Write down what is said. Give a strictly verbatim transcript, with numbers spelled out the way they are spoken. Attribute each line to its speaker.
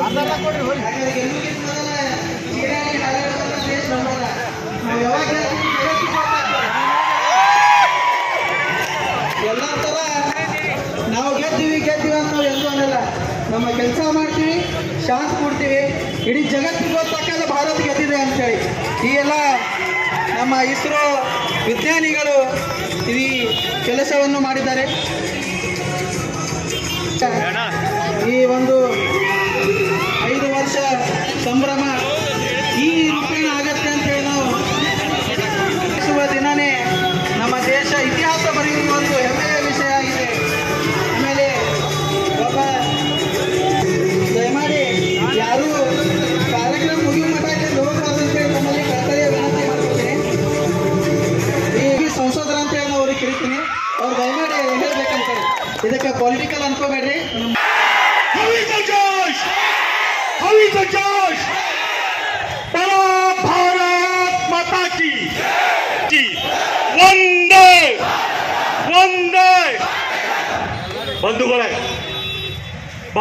Speaker 1: ಎಲ್ಲ ತರ ನಾವು ಗೆದ್ದೀವಿ ಗೆದ್ದೀವಿ ಅಂತ ನಾವು ಎಲ್ಲೂ ಅನ್ನಲ್ಲ. ನಮ್ಮ ಕೆಲಸ ಮಾಡ್ತೀವಿ, ಶಾಂತಿ ಕೊಡ್ತೀವಿ, ಇಡೀ ಜಗತ್ತಿಗೆ ಗೊತ್ತಾಗಲ್ಲ ಭಾರತ ಗೆದ್ದಿದೆ ಅಂತೇಳಿ. ಈ ಎಲ್ಲ ನಮ್ಮ ಇಸ್ರೋ ವಿಜ್ಞಾನಿಗಳು ಈ ಕೆಲಸವನ್ನು ಮಾಡಿದ್ದಾರೆ. ಈ ಒಂದು ಐದು ವರ್ಷ ಸಂಭ್ರಮ ಈ ರೂಪೇಣ ಆಗತ್ತೆ ಅಂತೇಳಿ ನಾವು ನಡೆಸುವ ದಿನನೇ ನಮ್ಮ ದೇಶ ಇತಿಹಾಸ ಬರೆಯುವ ಒಂದು ಹೆಮ್ಮೆಯ ವಿಷಯ ಆಗಿದೆ. ಆಮೇಲೆ ಒಬ್ಬ ದಯಮಾಡಿ ಯಾರು ಕಾರ್ಯಕ್ರಮ ಮುಗಿಯುವ ಮಟ್ಟಕ್ಕೆ ಹೋಗಬಾರ್ದು ಅಂತೇಳಿ ನಮ್ಮಲ್ಲಿ ಕರ್ತವ್ಯ ವಿನಂತಿ ಮಾಡ್ಕೊತೀನಿ. ಈ ಸಂಸದರ ಅಂತೇಳಿ ನಾವು ಅವ್ರಿಗೆ ಕೇಳ್ತೀನಿ, ಅವ್ರು ದಯಮಾಡಿ ಹೇಳ್ಬೇಕಂತಾರೆ. ಇದಕ್ಕೆ ಪೊಲಿಟಿಕಲ್ ಅನ್ಕೋಬೇಡ್ರಿ.
Speaker 2: भारत माता की वंदे वंदे बंधुगळे